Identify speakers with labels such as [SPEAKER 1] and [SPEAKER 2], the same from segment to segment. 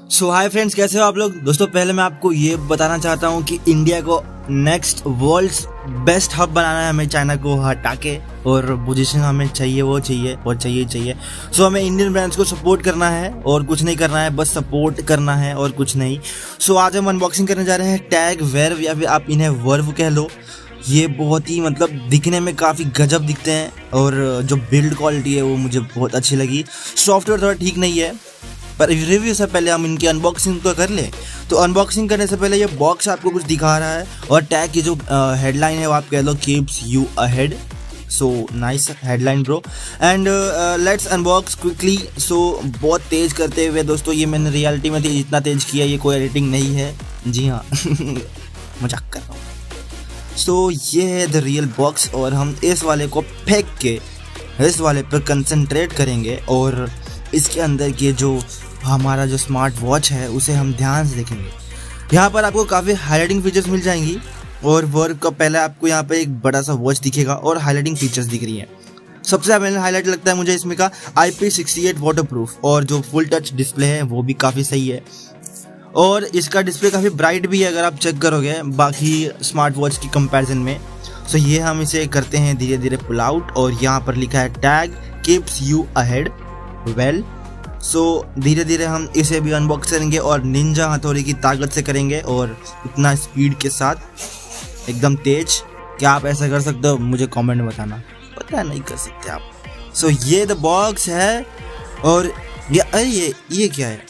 [SPEAKER 1] सो hi friends, कैसे हो आप लोग। दोस्तों पहले मैं आपको ये बताना चाहता हूँ कि इंडिया को नेक्स्ट वर्ल्ड्स बेस्ट हब बनाना है। हमें चाइना को हटा के और पोजीशन हमें चाहिए, वो चाहिए और चाहिए। सो हमें इंडियन ब्रांड्स को सपोर्ट करना है और कुछ नहीं करना है, बस सपोर्ट करना है और कुछ नहीं। सो आज हम अनबॉक्सिंग करने जा रहे हैं टैग वेर्व, या फिर आप इन्हें वर्व कह लो। ये बहुत ही मतलब दिखने में काफ़ी गजब दिखते हैं और जो बिल्ड क्वालिटी है वो मुझे बहुत अच्छी लगी। सॉफ्टवेयर थोड़ा ठीक नहीं है, पर रिव्यू से पहले हम इनकी अनबॉक्सिंग तो कर लें। तो अनबॉक्सिंग करने से पहले ये बॉक्स आपको कुछ दिखा रहा है और टैग की जो हेडलाइन है वो आप कह लो keeps you ahead. So nice headline bro, and let's unbox quickly. So बहुत तेज़ करते हुए दोस्तों, ये मैंने रियलिटी में इतना तेज़ किया, ये कोई एडिटिंग नहीं है, जी हाँ मजाक कर रहा हूँ। सो ये है द रियल बॉक्स और हम इस वाले को फेंक के इस वाले पर कंसंट्रेट करेंगे और इसके अंदर के जो हमारा जो स्मार्ट वॉच है उसे हम ध्यान से देखेंगे। यहाँ पर आपको काफ़ी हाईलाइटिंग फीचर्स मिल जाएंगी और वर्क का पहले आपको यहाँ पे एक बड़ा सा वॉच दिखेगा और हाईलाइटिंग फीचर्स दिख रही हैं। सबसे ज़्यादा हाईलाइट लगता है मुझे इसमें का IP68 वाटरप्रूफ, और जो फुल टच डिस्प्ले है वो भी काफ़ी सही है और इसका डिस्प्ले काफ़ी ब्राइट भी है अगर आप चेक करोगे बाकी स्मार्ट वॉच की कंपैरिजन में। सो ये हम इसे करते हैं धीरे धीरे पुल आउट और यहाँ पर लिखा है tag keeps you ahead well. So धीरे धीरे हम इसे भी अनबॉक्स करेंगे और निंजा हथौड़ी की ताकत से करेंगे और इतना स्पीड के साथ एकदम तेज। क्या आप ऐसा कर सकते हो? मुझे कमेंट में बताना। पता नहीं कर सकते आप। सो ये द बॉक्स है और ये क्या है?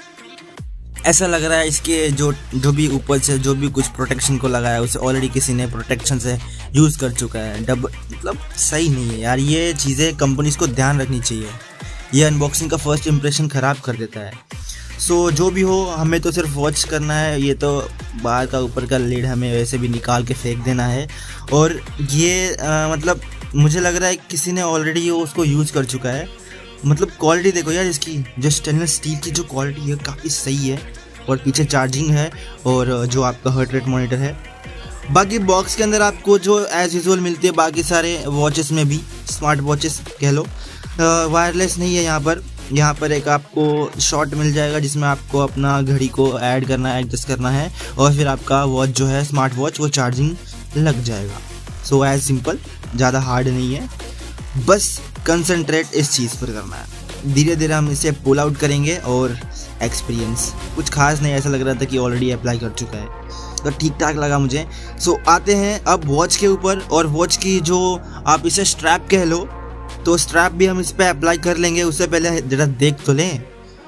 [SPEAKER 1] ऐसा लग रहा है इसके जो भी ऊपर से जो भी कुछ प्रोटेक्शन को लगाया उसे ऑलरेडी किसी ने प्रोटेक्शन से यूज़ कर चुका है। मतलब सही नहीं है यार, ये चीज़ें कंपनीज को ध्यान रखनी चाहिए। ये अनबॉक्सिंग का फर्स्ट इंप्रेशन ख़राब कर देता है। सो जो भी हो, हमें तो सिर्फ वॉच करना है। ये तो बाहर का ऊपर का लीड हमें वैसे भी निकाल के फेंक देना है और ये मतलब मुझे लग रहा है किसी ने ऑलरेडी उसको यूज़ कर चुका है। मतलब क्वालिटी देखो यार इसकी, जो स्टेनलेस स्टील की जो क्वालिटी है काफ़ी सही है और पीछे चार्जिंग है और जो आपका हार्ट रेट मॉनिटर है। बाकी बॉक्स के अंदर आपको जो एज यूजुअल मिलती है बाकी सारे वॉचेस में भी, स्मार्ट वॉचेस कह लो, वायरलेस नहीं है। यहाँ पर एक आपको शॉट मिल जाएगा जिसमें आपको अपना घड़ी को ऐड करना है, एडजस्ट करना है और फिर आपका वॉच जो है स्मार्ट वॉच वो चार्जिंग लग जाएगा। सो एज सिंपल, ज़्यादा हार्ड नहीं है, बस कंसंट्रेट इस चीज़ पर करना है। धीरे धीरे हम इसे पुल आउट करेंगे और एक्सपीरियंस कुछ खास नहीं, ऐसा लग रहा था कि ऑलरेडी अप्लाई कर चुका है, तो ठीक ठाक लगा मुझे। सो आते हैं अब वॉच के ऊपर और वॉच की जो आप इसे स्ट्रैप कह लो, तो स्ट्रैप भी हम इस पे अप्लाई कर लेंगे। उससे पहले जरा देख तो लें,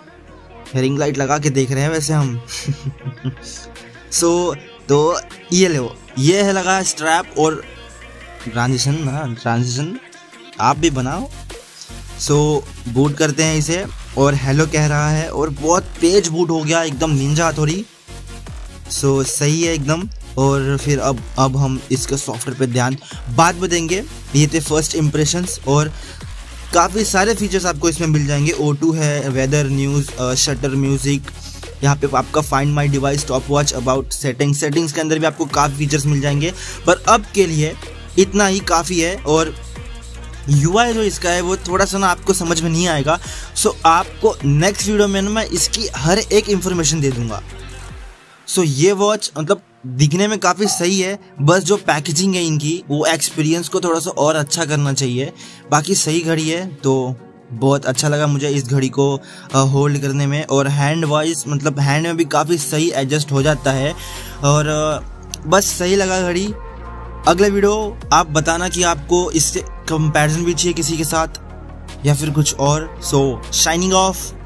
[SPEAKER 1] रिंग लाइट लगा के देख रहे हैं वैसे हम सो तो ये लो, ये है लगा स्ट्रैप और ट्रांजिशन आप भी बनाओ। सो बूट करते हैं इसे और हेलो कह रहा है और बहुत तेज बूट हो गया, एकदम निंजा हथौड़ी। सो सही है एकदम। और फिर अब हम इसके सॉफ्टवेयर पे ध्यान बाद में देंगे। ये थे फर्स्ट इम्प्रेशंस और काफ़ी सारे फीचर्स आपको इसमें मिल जाएंगे। O2 है, वेदर न्यूज़, शटर म्यूज़िक, यहाँ पे आपका find my device, top watch, about settings के अंदर भी आपको काफ़ी फीचर्स मिल जाएंगे, पर अब के लिए इतना ही काफ़ी है। और UI जो इसका है वो थोड़ा सा ना आपको समझ में नहीं आएगा। सो आपको नेक्स्ट वीडियो में ना मैं इसकी हर एक इन्फॉर्मेशन दे दूंगा। सो ये वॉच मतलब दिखने में काफ़ी सही है, बस जो पैकेजिंग है इनकी वो एक्सपीरियंस को थोड़ा सा और अच्छा करना चाहिए। बाकी सही घड़ी है, तो बहुत अच्छा लगा मुझे इस घड़ी को होल्ड करने में। और हैंड वाइज मतलब हैंड में भी काफ़ी सही एडजस्ट हो जाता है और बस सही लगा घड़ी। अगले वीडियो आप बताना कि आपको इससे कंपैरिजन भी चाहिए किसी के साथ या फिर कुछ और। So shining of.